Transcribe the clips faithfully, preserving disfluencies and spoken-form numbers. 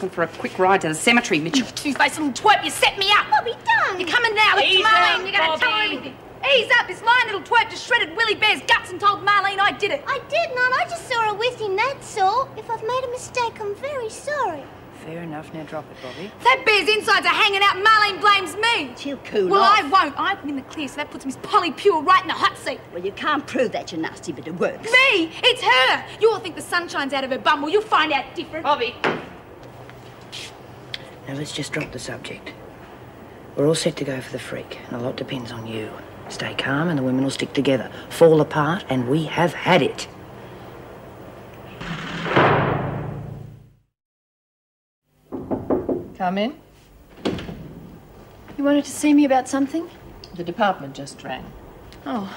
asking for a quick ride to the cemetery, Mitchell. You two-faced little twerp, you set me up. Bobby, don't. You're coming now. It's Ease Marlene. up, You're going to tell her Bobby. everything. Ease up. This lying little twerp just shredded Willie Bear's guts and told Marlene I did it. I did not. I just saw her with him, that's all. If I've made a mistake, I'm very sorry. Fair enough. Now drop it, Bobby. That bear's insides are hanging out and Marlene blames me. She'll cool Well, off. I won't. I'm in the clear, so that puts Miss Polly Pure right in the hot seat. Well, you can't prove that, you nasty bit of work. Me? It's her. You all think the sun shines out of her bum. Well, you'll find out different. Bobby. Now let's just drop the subject. We're all set to go for the freak, and a lot depends on you. Stay calm and the women will stick together. Fall apart and we have had it. Come in. You wanted to see me about something? The department just rang. Oh.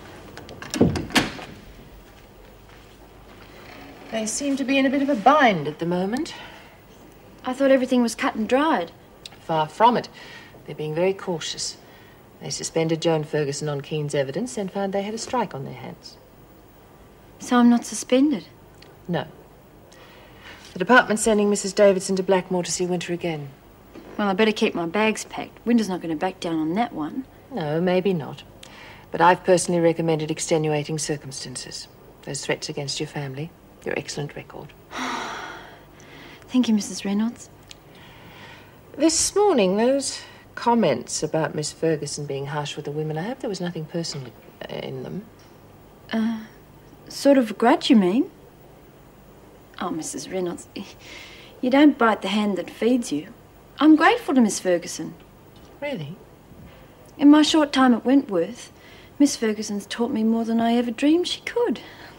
They seem to be in a bit of a bind at the moment. I thought everything was cut and dried. Far from it. They're being very cautious. They suspended Joan Ferguson on Keen's evidence and found they had a strike on their hands. So I'm not suspended? No. The department's sending Missus Davidson to Blackmore to see Winter again. Well, I better keep my bags packed. Winter's not going to back down on that one. No, maybe not. But I've personally recommended extenuating circumstances. Those threats against your family, your excellent record. Thank you, Missus Reynolds. This morning, those comments about Miss Ferguson being harsh with the women, I hope there was nothing personal in them. Uh, sort of grudge, you mean? Oh, Missus Reynolds, you don't bite the hand that feeds you. I'm grateful to Miss Ferguson. Really? In my short time at Wentworth, Miss Ferguson's taught me more than I ever dreamed she could.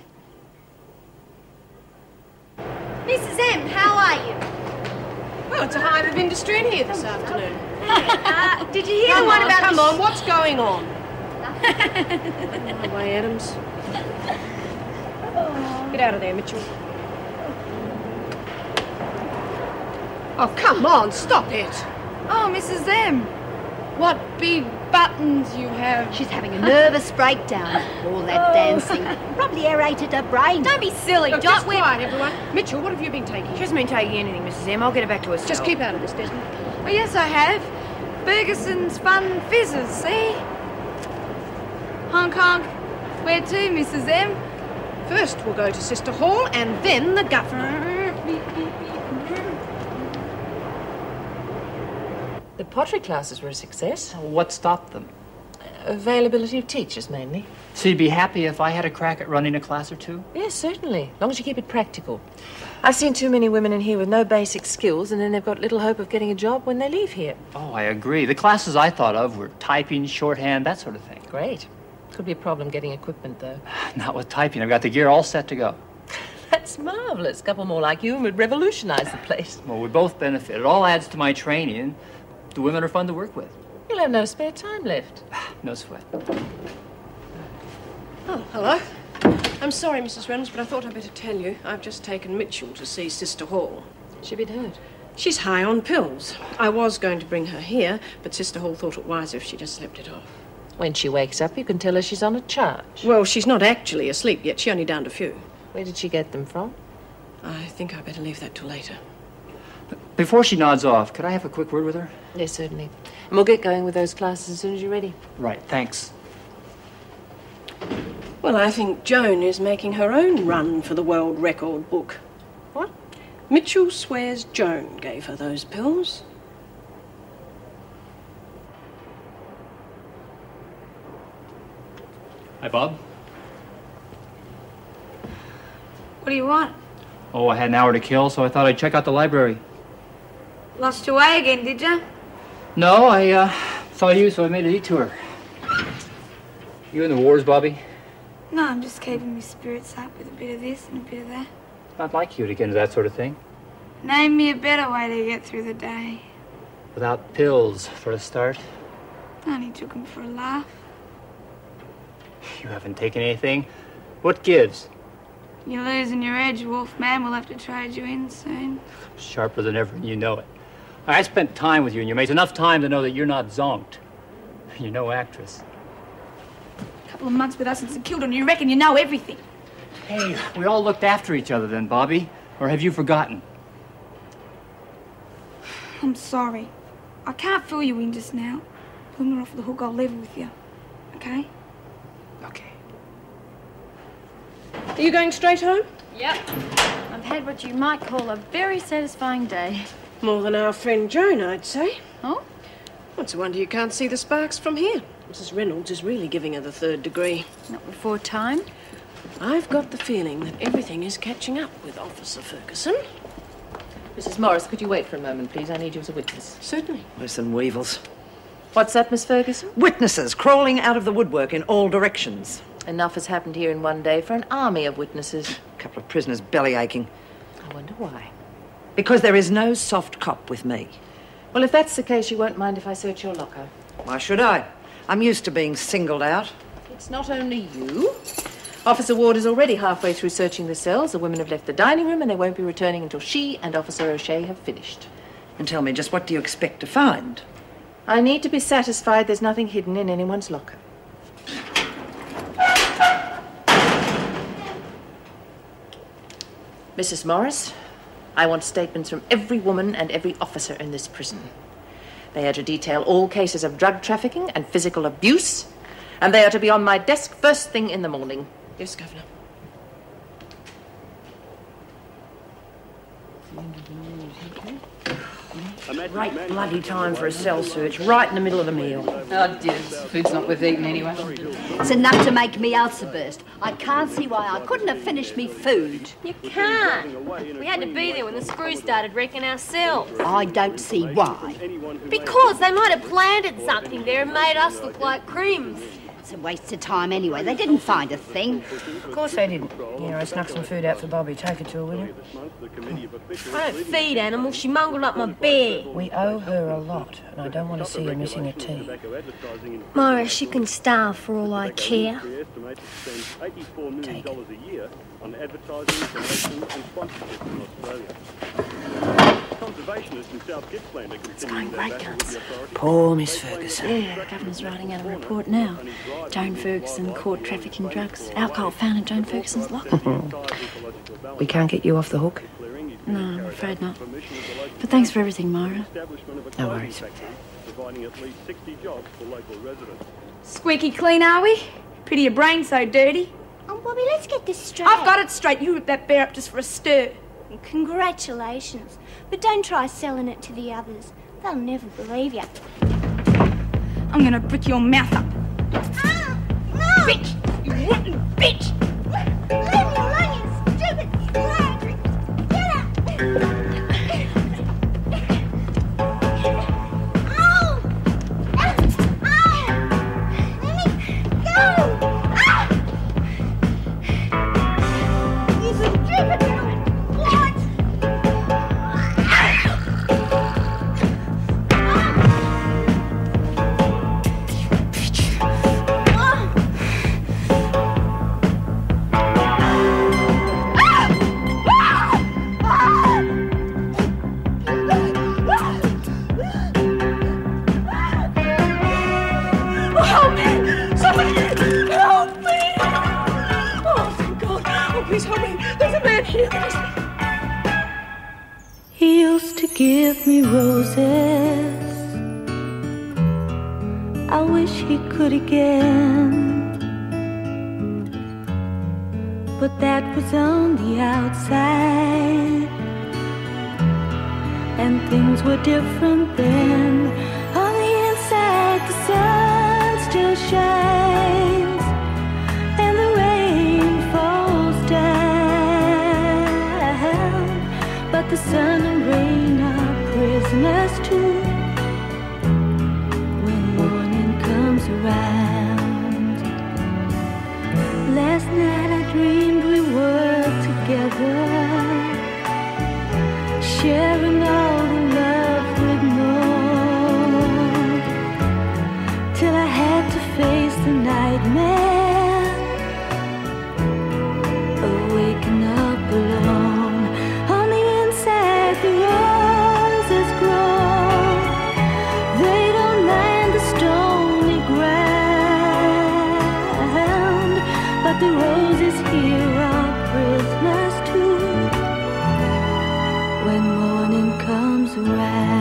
Missus M, how are you? Well, it's a hive of industry in here this afternoon. Uh, did you hear Come the one on, about come the... on, what's going on? Out of the way, Adams. Get out of there, Mitchell. Oh, come on, stop it. Oh, Missus M. What big buttons you have. She's having a nervous breakdown. All that dancing. Probably aerated her brain. Don't be silly, Look, Dot. just quiet, everyone. Mitchell, what have you been taking? She hasn't been taking anything, Missus M. I'll get her back to herself. Just keep out of this, Desmond. Oh, yes, I have. Ferguson's Fun Fizzes, see? Honk, honk. Where to, Missus M? First, we'll go to Sister Hall and then the governor. The pottery classes were a success. What stopped them? Availability of teachers, mainly. So you'd be happy if I had a crack at running a class or two? Yes, certainly. As long as you keep it practical. I've seen too many women in here with no basic skills, and then they've got little hope of getting a job when they leave here. Oh, I agree. The classes I thought of were typing, shorthand, that sort of thing. Great. Could be a problem getting equipment, though. Not with typing. I've got the gear all set to go. That's marvelous. A couple more like you and would revolutionize the place. Well, we both benefit. It all adds to my training. The women are fun to work with. You'll have no spare time left. No sweat. Oh, hello. I'm sorry, Missus Reynolds, but I thought I'd better tell you. I've just taken Mitchell to see Sister Hall. She'd been hurt. She's high on pills. I was going to bring her here, but Sister Hall thought it wiser if she just slept it off. When she wakes up, you can tell her she's on a charge. Well, she's not actually asleep yet. She only downed a few. Where did she get them from? I think I better leave that till later. Before she nods off, could I have a quick word with her? Yes, certainly. And we'll get going with those classes as soon as you're ready. Right, thanks. Well, I think Joan is making her own run for the world record book. What? Mitchell swears Joan gave her those pills. Hi, Bob. What do you want? Oh, I had an hour to kill, so I thought I'd check out the library. Lost your way again, did you? No, I uh, saw you, so I made a detour. You in the wars, Bobby? No, I'm just keeping my spirits up with a bit of this and a bit of that. Not like you to get into that sort of thing. Name me a better way to get through the day. Without pills, for a start. I only took them for a laugh. You haven't taken anything. What gives? You're losing your edge, Wolfman. We'll have to trade you in soon. Sharper than ever, and you know it. I spent time with you and your mates, enough time to know that you're not zonked. You're no actress. A couple of months with us and Saint Kilda, and you reckon you know everything. Hey, we all looked after each other then, Bobby. Or have you forgotten? I'm sorry. I can't fill you in just now. When we're off the hook, I'll level with you. Okay? Okay. Are you going straight home? Yep. I've had what you might call a very satisfying day. More than our friend Joan, I'd say. Oh? Well, it's a wonder you can't see the sparks from here. Missus Reynolds is really giving her the third degree. Not before time. I've got the feeling that everything is catching up with Officer Ferguson. Missus Morris, could you wait for a moment, please? I need you as a witness. Certainly. Listen, Weevils. What's that, Miss Ferguson? Witnesses crawling out of the woodwork in all directions. Enough has happened here in one day for an army of witnesses. A couple of prisoners belly aching. I wonder why. Because there is no soft cop with me. Well, if that's the case, you won't mind if I search your locker. Why should I? I'm used to being singled out. It's not only you. Officer Ward is already halfway through searching the cells. The women have left the dining room and they won't be returning until she and Officer O'Shea have finished. And tell me, just what do you expect to find? I need to be satisfied there's nothing hidden in anyone's locker. Missus Morris, I want statements from every woman and every officer in this prison. They are to detail all cases of drug trafficking and physical abuse, and they are to be on my desk first thing in the morning. Yes, Governor. Great bloody time for a cell search, right in the middle of the meal. Oh, dear, food's not worth eating anyway. It's enough to make me ulcer burst. I can't see why I couldn't have finished me food. You can't. We had to be there when the screws started wrecking ourselves. I don't see why. Because they might have planted something there and made us look like creams. It's a waste of time anyway. They didn't find a thing. Of course they didn't. Here, I snuck some food out for Bobby. Take it to her, will you? I don't feed animals. She mungled up my bed. We owe her a lot, and I don't want to see her missing a tea. Moira, she can starve for all I care. Take it. It's going great, guns. Poor Miss Ferguson. Yeah, the Governor's writing out a report now. Joan Ferguson caught trafficking drugs. Alcohol found in Joan Ferguson's locker. We can't get you off the hook? No, I'm afraid not. But thanks for everything, Moira. No worries. Squeaky clean, are we? Pity your brain's so dirty. Oh, Bobby, let's get this straight. I've got it straight. You whipped that bear up just for a stir. Congratulations. But don't try selling it to the others. They'll never believe you. I'm gonna brick your mouth up. Ah, no! Bitch! You rotten bitch! Leave me alone, you stupid slag! Get up! Ow! Ah! Ow! Let me go! Ah! You stupid little slut! He used to give me roses. I wish he could again. But that was on the outside, and things were different then. On the inside, the sun still shines, and the rain falls down. But the sun and rain are prisoners too when morning comes around. Last night I dreamed we were together, sharing all the love we'd known, till I had to face the nightmare of waking up alone. On the inside the roses grow, they don't mind the stony ground, but the roses here are prisoners too when morning comes around.